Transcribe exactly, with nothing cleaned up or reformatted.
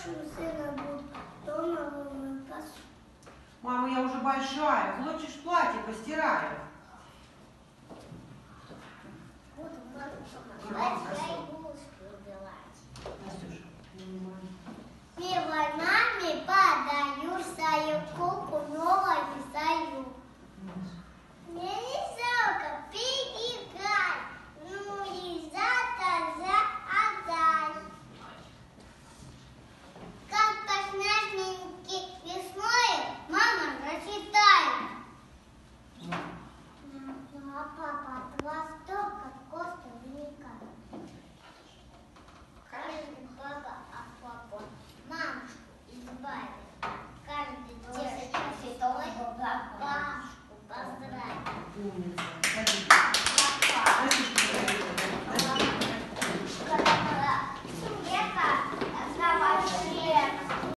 старшего сына буду дома мыть посуду. Мама, я уже большая, хочешь платье постираю?